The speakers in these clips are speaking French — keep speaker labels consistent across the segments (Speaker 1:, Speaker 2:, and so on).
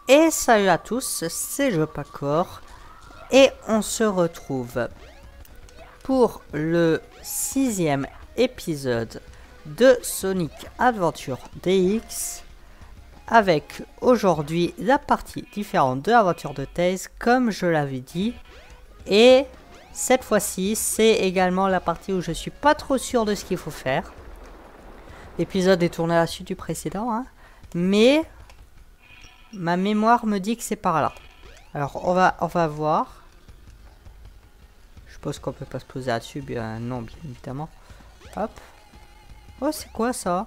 Speaker 1: Et salut à tous, c'est Jopacor et on se retrouve pour le 6e épisode de Sonic Adventure DX avec aujourd'hui la partie différente de l'aventure de Tails comme je l'avais dit, et cette fois-ci c'est également la partie où je suis pas trop sûr de ce qu'il faut faire. L'épisode est tourné à la suite du précédent, hein, mais ma mémoire me dit que c'est par là. Alors on va voir. Je suppose qu'on peut pas se poser là-dessus. Bien non, bien évidemment. Hop. Oh, c'est quoi ça?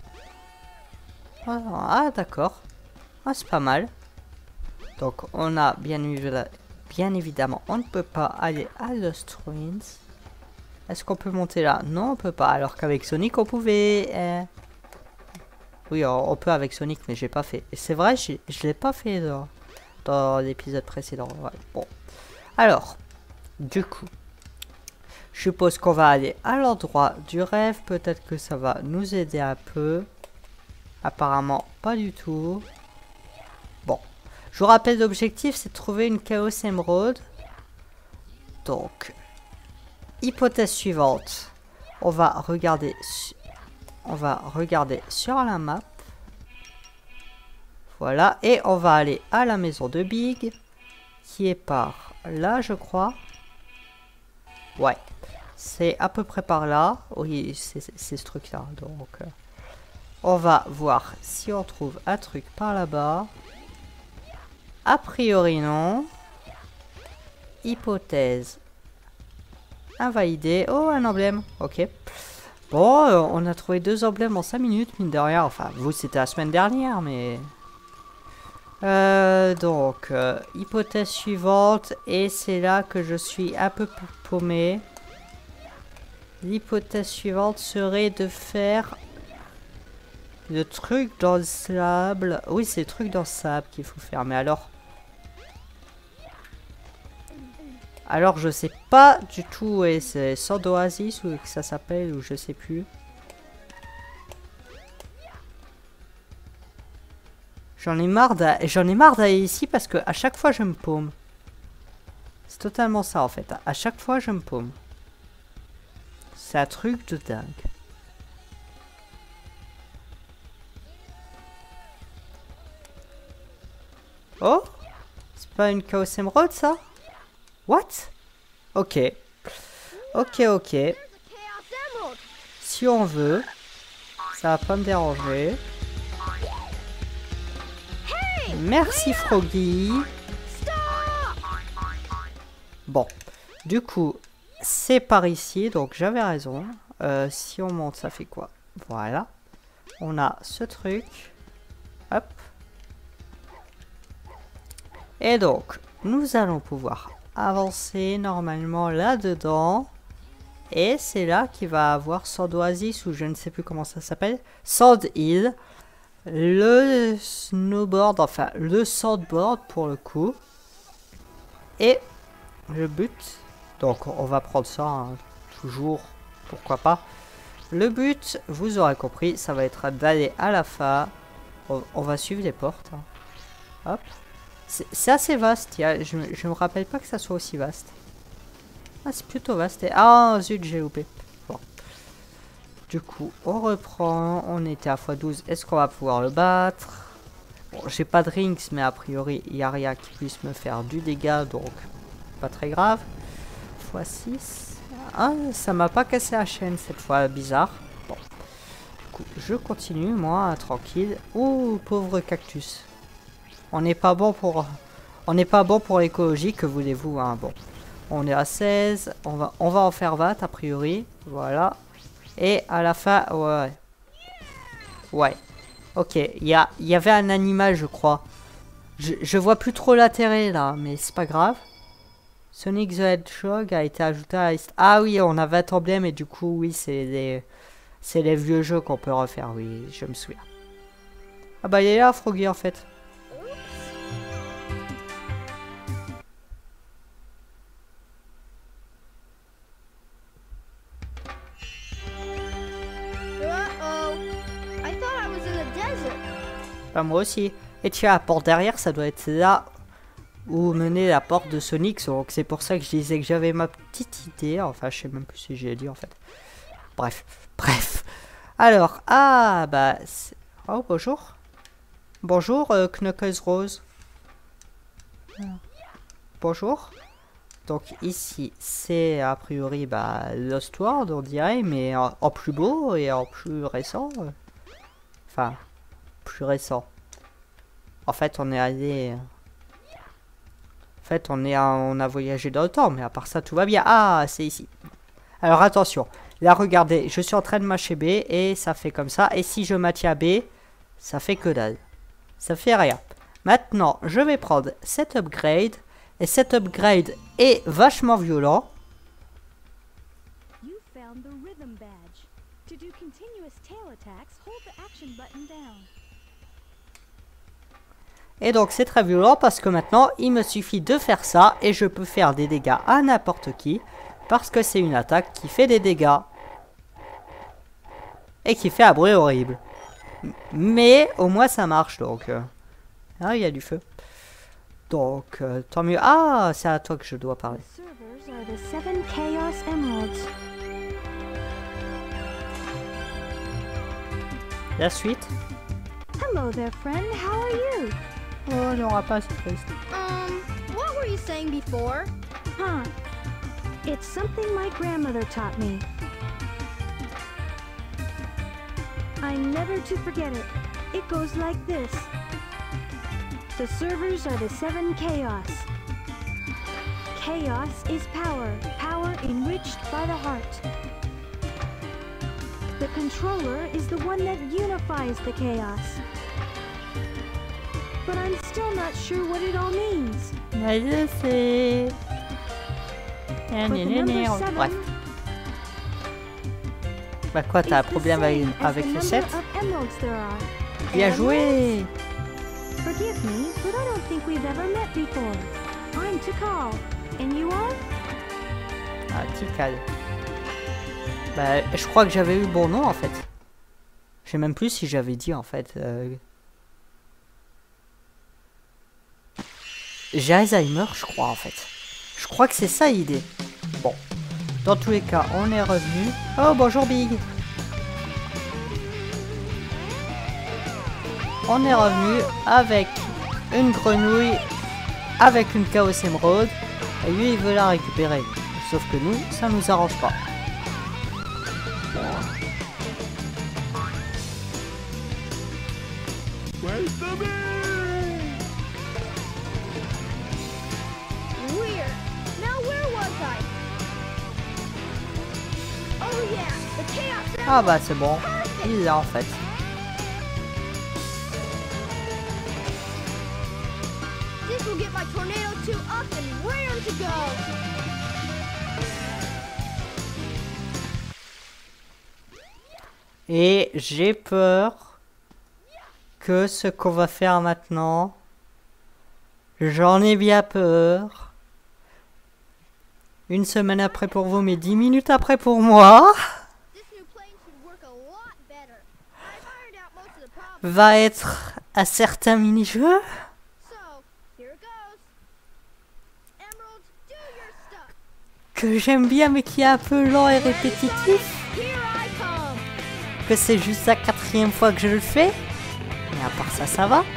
Speaker 1: Ah d'accord. Ah, c'est pas mal. Donc on a bien évidemment, on ne peut pas aller à Lost Ruins. Est-ce qu'on peut monter là? Non, on peut pas. Alors qu'avec Sonic on pouvait. Oui, on peut avec Sonic, mais j'ai pas fait. Et c'est vrai, je l'ai pas fait dans l'épisode précédent. Ouais. Bon. Alors, du coup, je suppose qu'on va aller à l'endroit du rêve. Peut-être que ça va nous aider un peu. Apparemment, pas du tout. Bon. Je vous rappelle, l'objectif, c'est de trouver une Chaos Emerald. Donc, hypothèse suivante. On va regarder sur la map. Voilà, et on va aller à la maison de Big, qui est par là, je crois. Ouais, c'est à peu près par là. Oui, c'est ce truc-là. Donc, on va voir si on trouve un truc par là-bas. A priori, non. Hypothèse invalidée. Oh, un emblème. Ok. Bon, on a trouvé 2 emblèmes en 5 minutes, mine de rien. Enfin, vous, c'était la semaine dernière, mais... donc, hypothèse suivante, et c'est là que je suis un peu paumé. L'hypothèse suivante serait de faire le truc dans le sable. Oui, c'est le truc dans le sable qu'il faut faire, mais alors... Alors, je sais pas du tout, et c'est Sword Oasis ou que ça s'appelle, ou je sais plus. J'en ai marre d'aller ici parce que à chaque fois je me paume. C'est totalement ça en fait. À chaque fois je me paume. C'est un truc de dingue. Oh? C'est pas une Chaos Emerald ça? What? Ok. Ok. Si on veut. Ça va pas me déranger. Merci Froggy. Bon, du coup, c'est par ici, donc j'avais raison. Si on monte, ça fait quoi? Voilà. On a ce truc. Hop. Et donc, nous allons pouvoir avancer normalement là-dedans. Et c'est là qu'il va avoir Sword Oasis, ou je ne sais plus comment ça s'appelle. Sword Hill. Le snowboard, enfin le swordboard pour le coup. Et le but, donc on va prendre ça, hein, toujours, pourquoi pas. Le but, vous aurez compris, ça va être d'aller à la fin. On va suivre les portes. Hein. Hop. C'est assez vaste, je me rappelle pas que ça soit aussi vaste. Ah, c'est plutôt vaste. Ah, zut, j'ai loupé. Bon. Du coup, on reprend. On était à x12. Est-ce qu'on va pouvoir le battre? Bon, j'ai pas de rings, mais a priori, il n'y a rien qui puisse me faire du dégât, donc pas très grave. x6. Ah, ça m'a pas cassé la chaîne cette fois, bizarre. Bon. Du coup, je continue, moi, tranquille. Ouh, pauvre cactus. On n'est pas bon pour l'écologie, que voulez-vous, hein. Bon. On est à 16. On va en faire 20, a priori. Voilà. Et à la fin, ouais. Ok, il y avait un animal, je crois. Je vois plus trop l'intérêt, là, mais c'est pas grave. Sonic the Hedgehog a été ajouté à la liste. Ah oui, on a 20 emblèmes, et du coup, oui, c'est les vieux jeux qu'on peut refaire, oui, je me souviens. Ah bah, il est là, Froggy, en fait. Bah, moi aussi. Et tiens, la porte derrière, ça doit être là où menait la porte de Sonic. Donc c'est pour ça que je disais que j'avais ma petite idée. Enfin, je sais même plus si j'ai dit en fait. Bref. Alors, ah, bah... Oh, bonjour. Bonjour, Knuckles Rose. Bonjour. Donc ici, c'est a priori bah, Lost World, on dirait, mais en plus beau et en plus récent. Enfin, plus récent. En fait, on est allé... En fait, on a voyagé dans le temps, mais à part ça, tout va bien. Ah, c'est ici. Alors attention. Là, regardez, je suis en train de mâcher B et ça fait comme ça. Et si je maintiens B, ça fait que dalle. Ça fait rien. Maintenant, je vais prendre cet upgrade. Et cet upgrade est vachement violent. Et donc c'est très violent parce que maintenant il me suffit de faire ça et je peux faire des dégâts à n'importe qui. Parce que c'est une attaque qui fait des dégâts. Et qui fait un bruit horrible. Mais au moins ça marche donc. Ah, il y a du feu. Donc, tant mieux. Ah, c'est à toi que je dois parler. La suite.
Speaker 2: Hello there, friend. How are you?
Speaker 1: Oh, n'aura pas cette triste.
Speaker 2: What were you saying before? Huh. It's something my grandmother taught me. I'm never to forget it. It goes like this. The servers are the 7 chaos. Chaos is power, power enriched by the heart. The controller is the one that unifies the chaos. But I'm still not sure what it all means.
Speaker 1: Mais je sais. Bref. Bah quoi, t'as un problème avec le 7? Bien joué!
Speaker 2: Forgive me, but I don't think we've ever met before. I'm Tikal, and you are?
Speaker 1: Ah, Tikal. Bah, je crois que j'avais eu bon nom en fait. Je sais même plus si j'avais dit en fait. J'ai Alzheimer, je crois en fait. Je crois que c'est ça l'idée. Bon. Dans tous les cas, on est revenu. Oh, bonjour Big. On est revenu avec une grenouille, avec une Chaos Emerald. Et lui, il veut la récupérer. Sauf que nous, ça nous arrange pas. Ah bah c'est bon, il l'a en fait. Et j'ai peur que ce qu'on va faire maintenant, j'en ai bien peur. Une semaine après pour vous, mais 10 minutes après pour moi. Va être à certains mini-jeux que j'aime bien mais qui est un peu lent et répétitif, que c'est juste la 4e fois que je le fais, mais à part ça, ça va.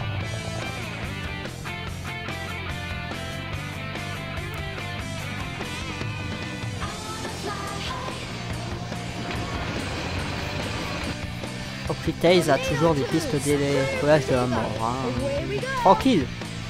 Speaker 1: Oh putain, ils ont toujours des pistes de collage de la mort, hein. Tranquille.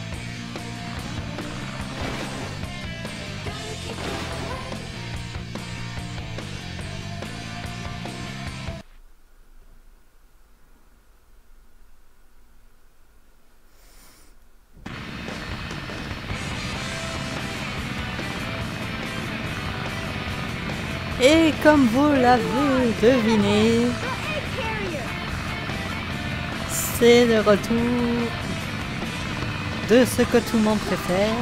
Speaker 1: Et comme vous l'avez deviné, c'est le retour de ce que tout le monde préfère.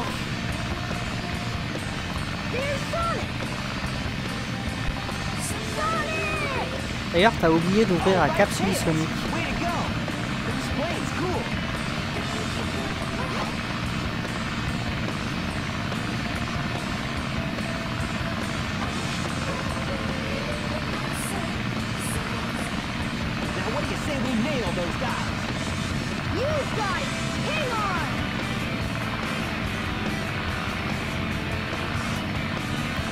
Speaker 1: D'ailleurs, t'as oublié d'ouvrir la capsule Sonic.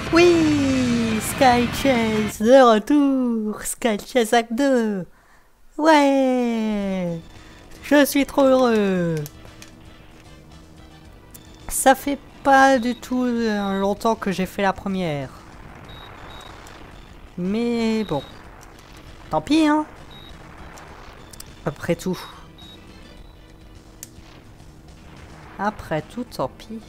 Speaker 1: Oui, Sky Chase de retour. Sky Chase Acte 2. Ouais, je suis trop heureux. Ça fait pas du tout longtemps que j'ai fait la première. Mais bon, tant pis, hein. Après tout. Après tout, tant pis.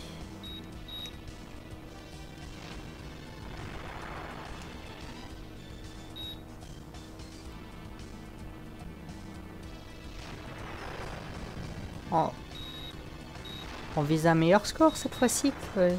Speaker 1: On vise un meilleur score cette fois-ci. Ouais.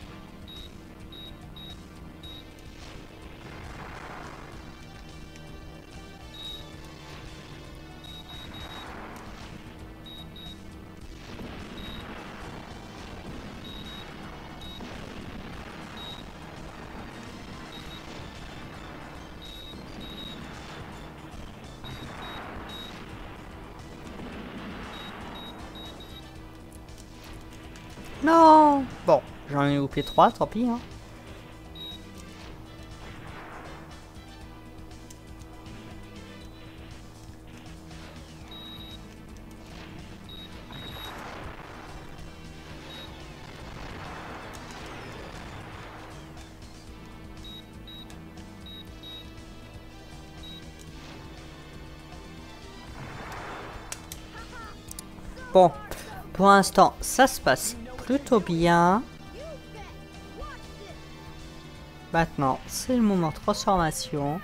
Speaker 1: Non. Bon, j'en ai loupé 3, tant pis, hein. Bon, pour l'instant, ça se passe plutôt bien. Maintenant, c'est le moment transformation.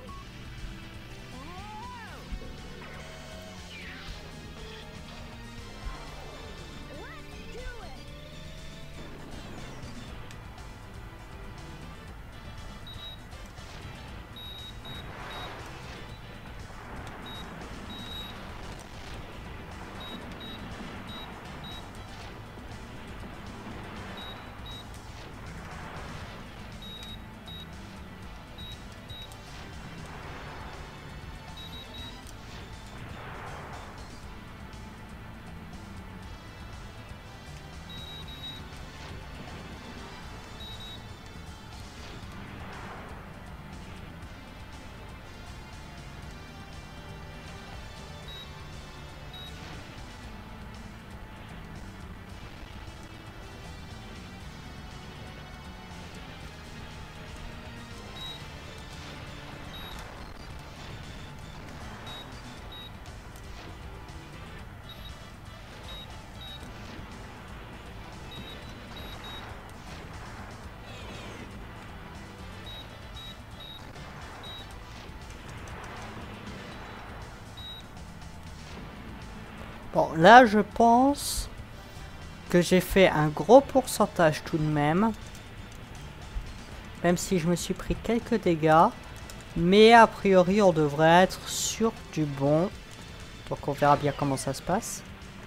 Speaker 1: Bon, là, je pense que j'ai fait un gros pourcentage tout de même. Même si je me suis pris quelques dégâts. Mais a priori, on devrait être sur du bon. Donc, on verra bien comment ça se passe.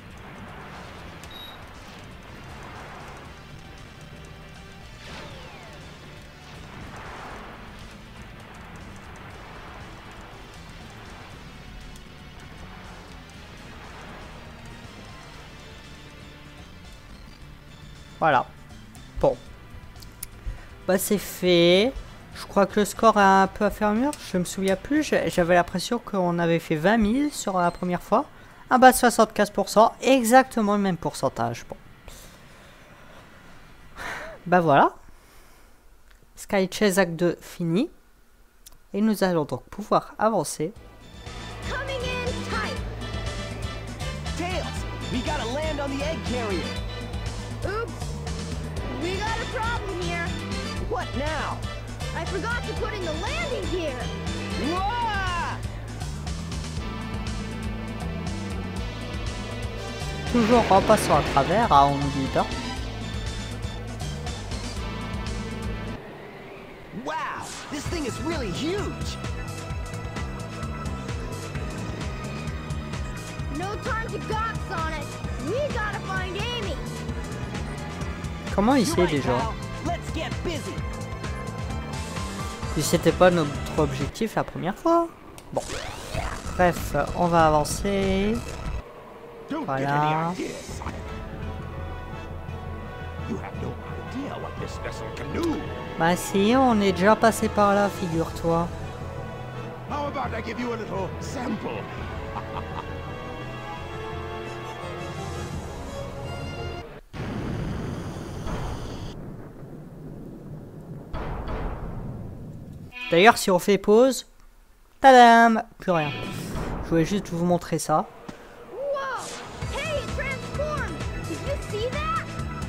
Speaker 1: Voilà. Bon. Bah c'est fait. Je crois que le score a un peu à faire mieux. Je me souviens plus. J'avais l'impression qu'on avait fait 20 000 sur la première fois. Ah bah 75%. Exactement le même pourcentage. Bon. Bah voilà. Sky Chase Acte 2 fini. Et nous allons donc pouvoir avancer.
Speaker 3: Coming in tight. Tails, we gotta land on the egg carrier.
Speaker 2: Oops. We got a problem here.
Speaker 3: What now?
Speaker 2: I forgot to put in the landing gear.
Speaker 3: Whoa!
Speaker 1: Toujours en passant à travers, à on dit pas.
Speaker 3: Wow, this thing is really huge.
Speaker 2: No time to gox on it. We gotta find Amy.
Speaker 1: Comment il
Speaker 3: You're
Speaker 1: sait
Speaker 3: right,
Speaker 1: déjà?
Speaker 3: pal. Let's get busy.
Speaker 1: Et c'était pas notre objectif la première fois. Bon. Bref, on va avancer. Voilà.
Speaker 3: You have no
Speaker 4: idea what this vessel can do.
Speaker 1: Bah si, on est déjà passé par là, figure-toi.
Speaker 4: How about I give you a little sample?
Speaker 1: D'ailleurs, si on fait pause, tadam, plus rien. Je voulais juste vous montrer ça.
Speaker 2: Whoa! Hey, it transformed! Did you see that?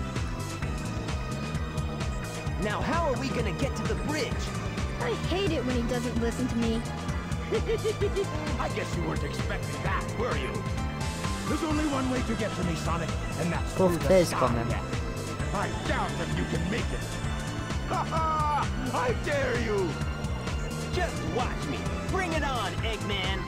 Speaker 3: Now how are we gonna get to the bridge?
Speaker 2: I hate it when he doesn't listen to me.
Speaker 4: I guess you weren't expecting that, were you? There's only one way to get to me, Sonic, and that's through
Speaker 1: Pauvre
Speaker 4: the
Speaker 1: Tails,
Speaker 4: sky.
Speaker 1: quand même.
Speaker 4: I doubt if you can make it. Ha ha! I dare you!
Speaker 3: Just watch me. Bring it on, Eggman.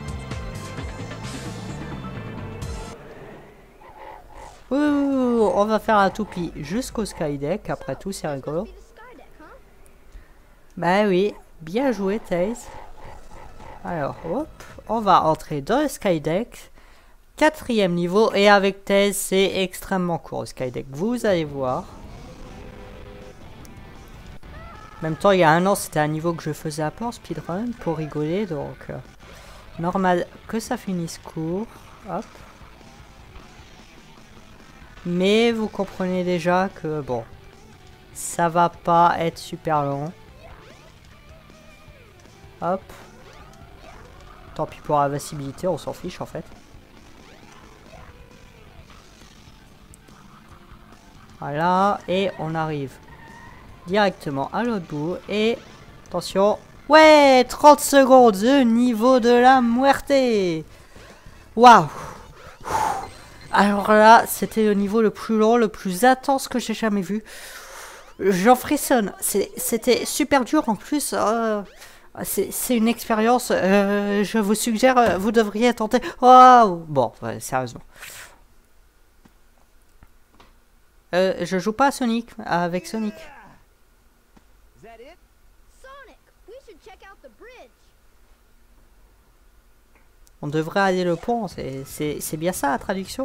Speaker 1: Ouh, on va faire un toupie jusqu'au Skydeck. Après tout, c'est rigolo.
Speaker 2: Be the sky deck, huh?
Speaker 1: Bah oui, bien joué, Tails. Alors, hop, on va entrer dans le Skydeck. 4e niveau. Et avec Tails, c'est extrêmement court le Skydeck. Vous allez voir. En même temps, il y a un an, c'était un niveau que je faisais un peu en speedrun pour rigoler. Donc, normal que ça finisse court. Hop. Mais vous comprenez déjà que, bon, ça va pas être super long. Hop. Tant pis pour la visibilité, on s'en fiche en fait. Voilà, et on arrive directement à l'autre bout. Et attention, ouais, 30 secondes de niveau de la muerte. Waouh. Alors là, c'était le niveau le plus long, le plus intense que j'ai jamais vu. J'en frissonne. C'était super dur en plus. C'est une expérience. Je vous suggère, vous devriez tenter. Waouh. Bon, ouais, sérieusement. Je joue pas à Sonic, avec Sonic.
Speaker 3: Is that it?
Speaker 2: Sonic, we should check out the bridge.
Speaker 1: On devrait aller le pont, c'est bien ça la traduction.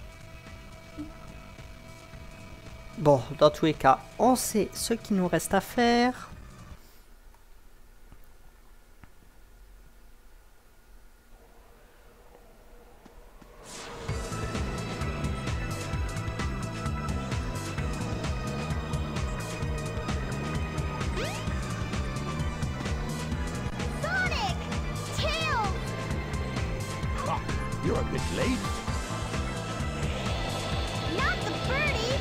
Speaker 1: Bon, dans tous les cas, on sait ce qu'il nous reste à faire.
Speaker 2: Sonic! Tails!
Speaker 4: Ha! You're a bit late.
Speaker 2: Not the birdie!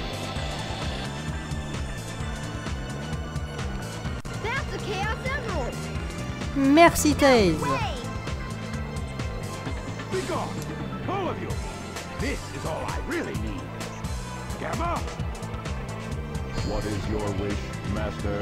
Speaker 2: That's the Chaos Emerald!
Speaker 1: Merci Tails.
Speaker 2: Way!
Speaker 4: Be gone, all of you. This is all I really need. Gamma?
Speaker 5: What is your wish, Master?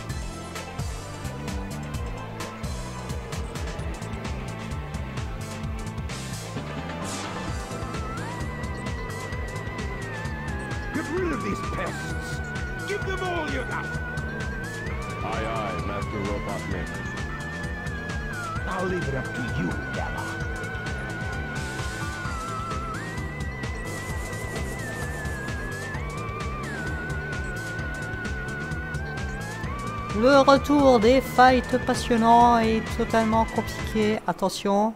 Speaker 4: Get rid of these pests. Give them all you got.
Speaker 5: Aye, aye, Master Robotnik.
Speaker 4: I'll leave it up to you, Gamma.
Speaker 1: Le retour des fights passionnants et totalement compliqué. Attention.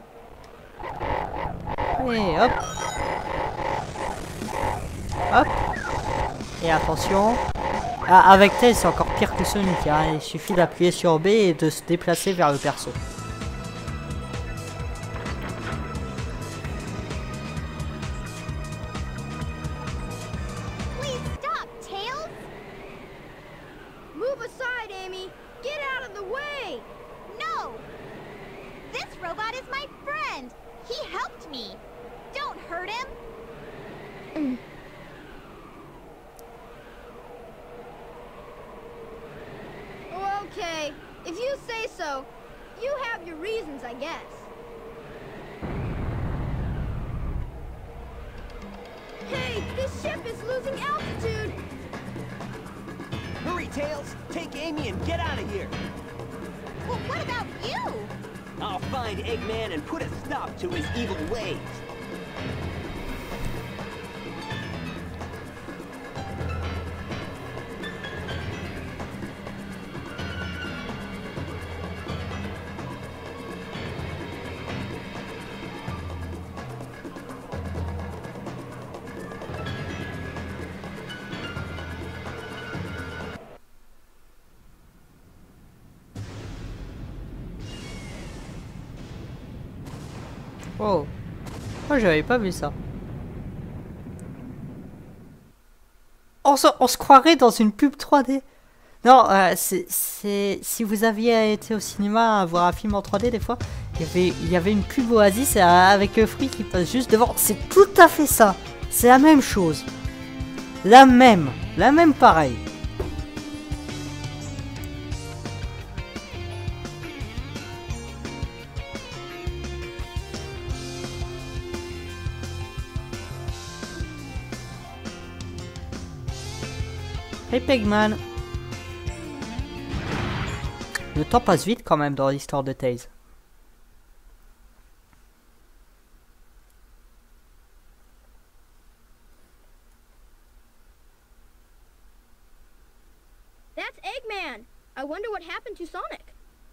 Speaker 1: Allez, hop. Hop. Et attention. Ah, avec Tails, c'est encore pire que Sonic. Hein. Il suffit d'appuyer sur B et de se déplacer vers le perso.
Speaker 2: Please stop, Tails! Move aside, Amy! Get out of the way!
Speaker 6: No! This robot is my friend! He helped me! Don't hurt him!
Speaker 2: Okay, if you say so. You have your reasons, I guess. Hey, this ship is losing altitude!
Speaker 3: Hurry, Tails! Take Amy and get out of here!
Speaker 6: Well, what about you?
Speaker 3: I'll find Eggman and put a stop to his evil ways!
Speaker 1: Oh. Oh, j'avais pas vu ça. On se croirait dans une pub 3D. Non, si vous aviez été au cinéma à voir un film en 3D des fois, il y avait une pub Oasis avec le fruit qui passe juste devant. C'est tout à fait ça. C'est la même chose. La même pareil. Hey Pegman. Le temps passe vite quand même dans l'histoire de Tails.
Speaker 7: That's Eggman! I wonder what happened to Sonic.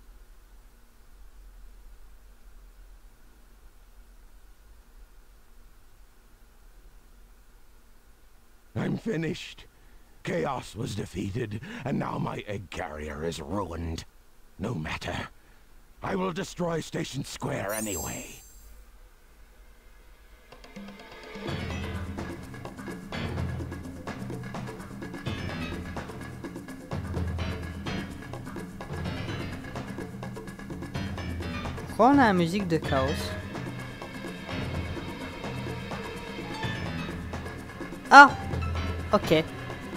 Speaker 4: I'm finished. Chaos was defeated, and now my egg carrier is ruined. No matter. I will destroy Station Square anyway.
Speaker 1: Pourquoi on a la musique de Chaos? Ah! Ok.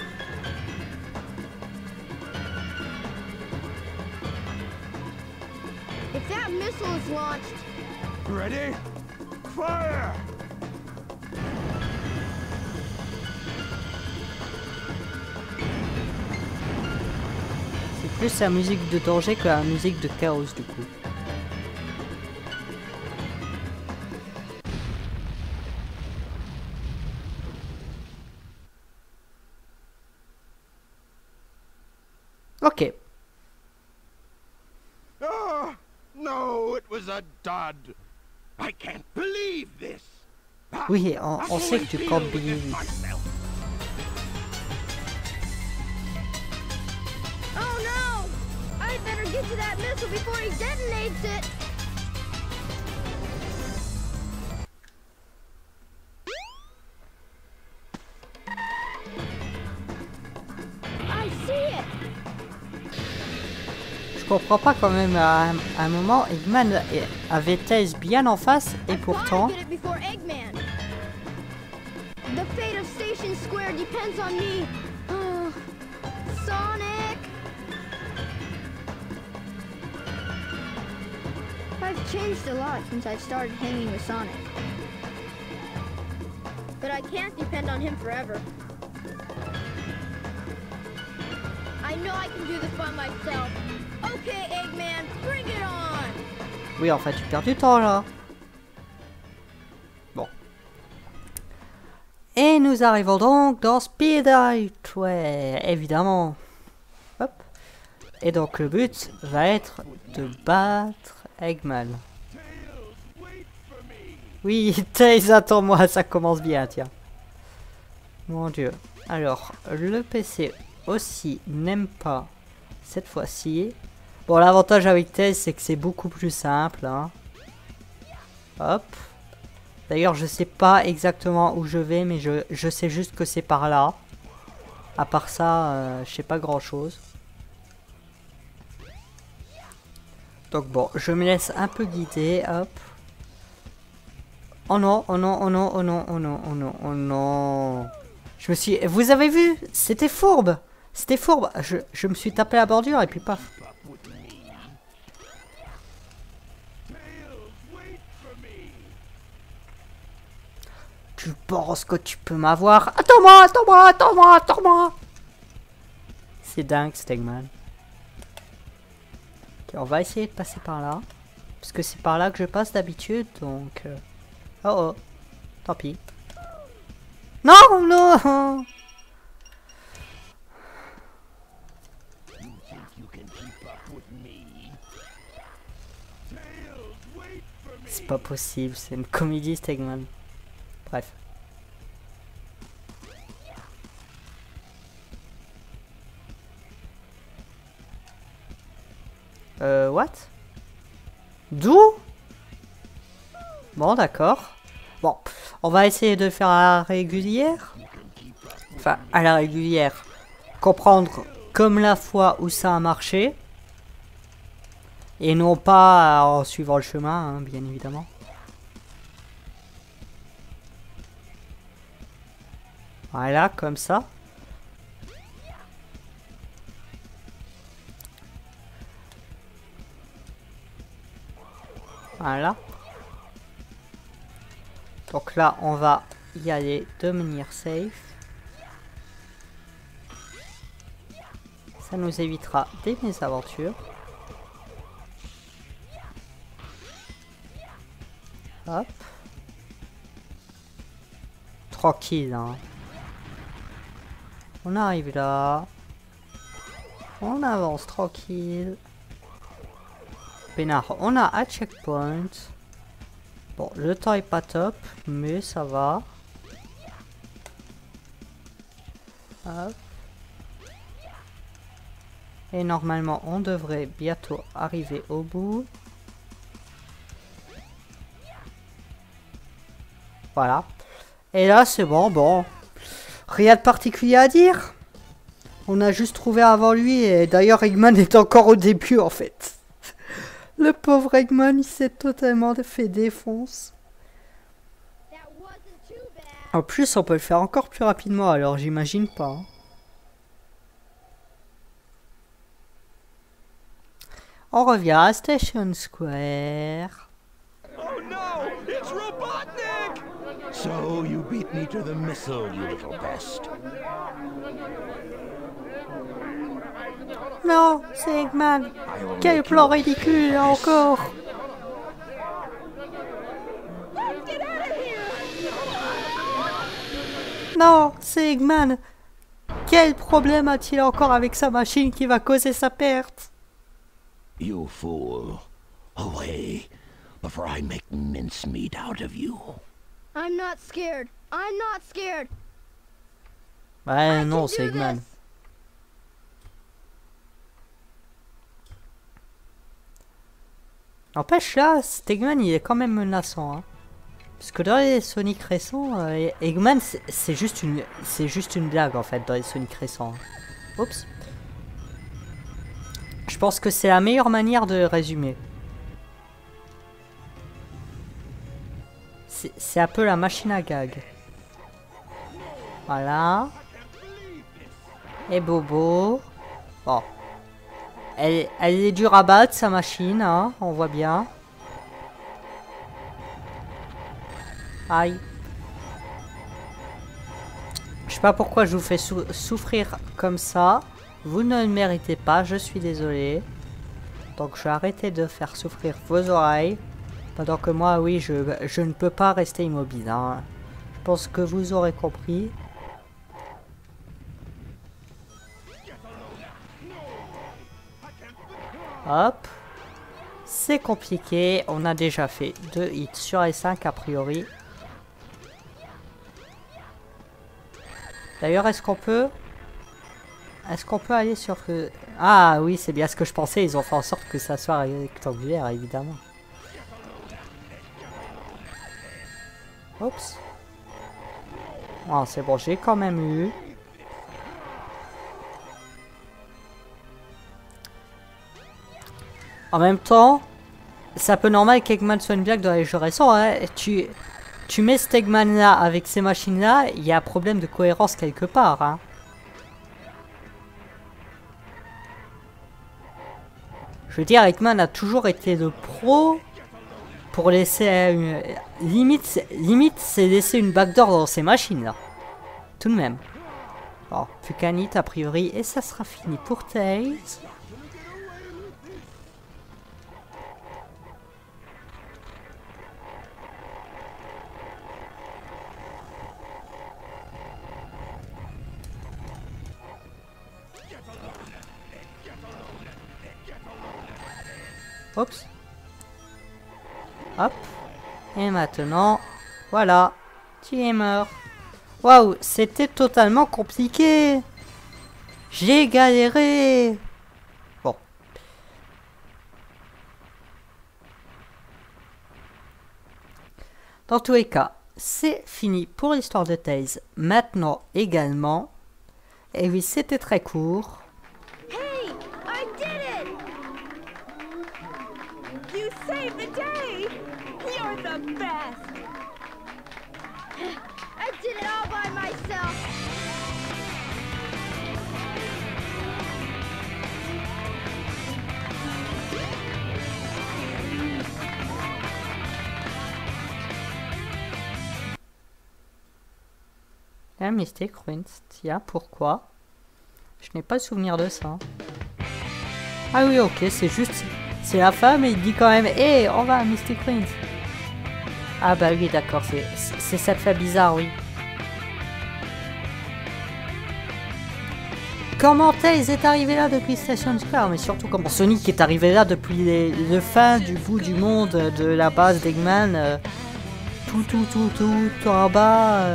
Speaker 7: If that missile is launched,
Speaker 4: Ready? Fire!
Speaker 1: C'est plus la musique de danger que la musique de Chaos du coup. Ok.
Speaker 4: Ah! No, it was a dud. I can't believe this.
Speaker 1: Oui, on sait que tu comptes bien.
Speaker 7: oh no! I'd better get to that missile before he detonates it. I see it.
Speaker 1: Je comprends pas quand même à un moment, Eggman avait Tails bien en face et pourtant...
Speaker 7: Get it before Eggman. The fate of Station Square depends on me. Sonic! I've changed a lot since I've started hanging with Sonic. But I can't depend on him forever. I know I can do this by myself. Okay, Eggman, bring it on!
Speaker 1: Oui, en fait, tu perds du temps là. Bon. Et nous arrivons donc dans Speed Highway, évidemment. Hop. Et donc le but va être de battre Eggman. Oui, Tails, attends-moi, ça commence bien, tiens. Mon dieu. Alors, le PC aussi n'aime pas cette fois-ci. Bon, l'avantage avec Tails, c'est que c'est beaucoup plus simple. Hein. Hop. D'ailleurs, je sais pas exactement où je vais, mais je sais juste que c'est par là. À part ça, je sais pas grand-chose. Donc bon, je me laisse un peu guider, hop. Oh non, oh non, oh non, oh non, oh non, oh non, oh non. Je me suis... Vous avez vu? C'était fourbe. C'était fourbe. Je me suis tapé la bordure et puis paf. Tu penses que tu peux m'avoir? Attends-moi, attends-moi, attends-moi, attends-moi. C'est dingue, Eggman. Ok, on va essayer de passer par là. Parce que c'est par là que je passe d'habitude, donc... Oh oh, tant pis. Non, non. C'est pas possible, c'est une comédie, Eggman. Bref. What? D'où? Bon, d'accord. Bon, on va essayer de faire à la régulière. Enfin, à la régulière. Comprendre comme la fois où ça a marché. Et non pas en suivant le chemin, hein, bien évidemment. Voilà, comme ça. Voilà. Donc là, on va y aller de manière safe. Ça nous évitera des mésaventures. Hop. Tranquille, hein. On arrive là. On avance tranquille. Pénard, on a un checkpoint. Bon, le temps est pas top, mais ça va. Hop. Et normalement, on devrait bientôt arriver au bout. Voilà. Et là, c'est bon, bon. Rien de particulier à dire. On a juste trouvé avant lui, et d'ailleurs, Eggman est encore au début, en fait. Le pauvre Eggman, il s'est totalement fait défonce. En plus, on peut le faire encore plus rapidement, alors j'imagine pas. Hein. On revient à Station Square.
Speaker 4: Oh no! It's Robotnik! So you beat me to the missile, you little pest.
Speaker 1: Non, c'est Eggman. Quel plan ridicule encore. Non, c'est Eggman. Quel problème a-t-il encore avec sa machine qui va causer sa perte?
Speaker 4: You fool. Away, before I make mincemeat out of you.
Speaker 7: I'm not scared. I'm not scared.
Speaker 1: Ouais, non, c'est Eggman. N'empêche là, cet Eggman il est quand même menaçant. Hein. Parce que dans les Sonic récents, Eggman c'est juste une blague en fait dans les Sonic récents. Hein. Oups. Je pense que c'est la meilleure manière de résumer. C'est un peu la machine à gag. Voilà. Et Bobo. Bon. Elle est dure à battre, sa machine, hein, on voit bien. Aïe. Je sais pas pourquoi je vous fais souffrir comme ça. Vous ne le méritez pas, je suis désolé. Donc je vais arrêter de faire souffrir vos oreilles. Pendant que moi, oui, je ne peux pas rester immobile. Hein. Je pense que vous aurez compris. Hop. C'est compliqué. On a déjà fait 2 hits sur les 5 a priori. D'ailleurs, est-ce qu'on peut aller sur le... Ah oui, c'est bien ce que je pensais. Ils ont fait en sorte que ça soit rectangulaire, évidemment. Oups. Oh, c'est bon, j'ai quand même eu. En même temps, c'est un peu normal qu'Eggman soit une blague dans les jeux récents. Hein. Tu mets cet Eggman là avec ces machines là, il y a un problème de cohérence quelque part. Hein. Je veux dire, Eggman a toujours été le pro pour laisser limite c'est laisser une backdoor dans ces machines là. Tout de même. Bon, plus qu'un hit a priori et ça sera fini pour Tails. Oups. Hop. Et maintenant, voilà. Tu es mort. Waouh, c'était totalement compliqué. J'ai galéré. Bon. Dans tous les cas, c'est fini pour l'histoire de Tails. Maintenant également. Et oui, c'était très court.
Speaker 7: Hey, I did it!
Speaker 2: You saved the day! You're the best!
Speaker 7: I did it all by myself.
Speaker 1: La Mystic Ruins, tiens, pourquoi? Je n'ai pas le souvenir de ça. Ah oui, ok, c'est juste... C'est la femme et il dit quand même « Hé, on va à Mystic Ruins !» Ah bah oui, d'accord, c'est cette fête bizarre, oui. Comment Tails est arrivé là depuis Station Square? Mais surtout comment Sonic est arrivé là depuis le fin du bout du monde de la base d'Eggman. Tout en bas.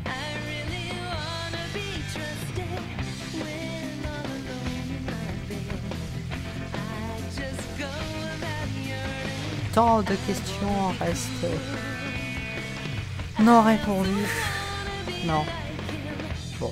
Speaker 1: Tant de questions restent non répondues. Non. Bon.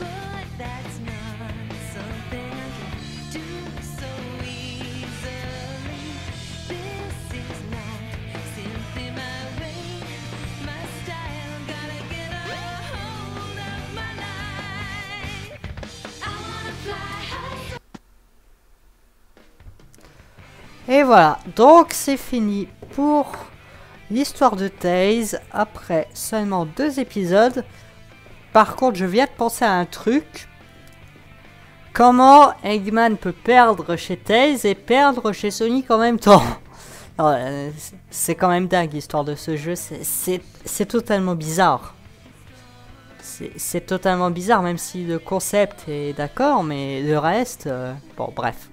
Speaker 1: Et voilà, donc c'est fini pour l'histoire de Tails après seulement 2 épisodes. Par contre, je viens de penser à un truc. Comment Eggman peut perdre chez Tails et perdre chez Sonic en même temps? C'est quand même dingue l'histoire de ce jeu, c'est totalement bizarre. C'est totalement bizarre, même si le concept est d'accord, mais le reste... bon, bref.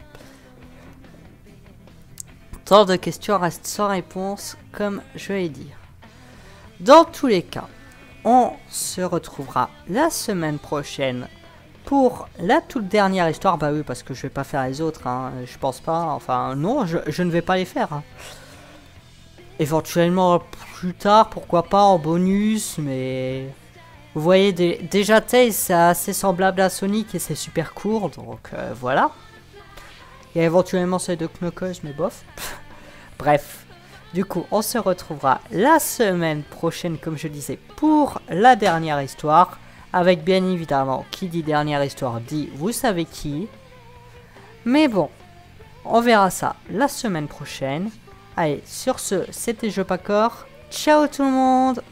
Speaker 1: Tant de questions restent sans réponse, comme je l'ai dit. Dans tous les cas, on se retrouvera la semaine prochaine pour la toute dernière histoire. Bah oui, parce que je vais pas faire les autres, hein, je pense pas. Enfin, non, je ne vais pas les faire. Hein. Éventuellement, plus tard, pourquoi pas, en bonus, mais... Vous voyez, déjà Tails, c'est assez semblable à Sonic et c'est super court, donc voilà. Il y a éventuellement celle de Knuckles, mais bof. Bref, du coup, on se retrouvera la semaine prochaine, comme je disais, pour la dernière histoire. Avec bien évidemment, qui dit dernière histoire dit vous savez qui. Mais bon, on verra ça la semaine prochaine. Allez, sur ce, c'était Jopacor. Ciao tout le monde!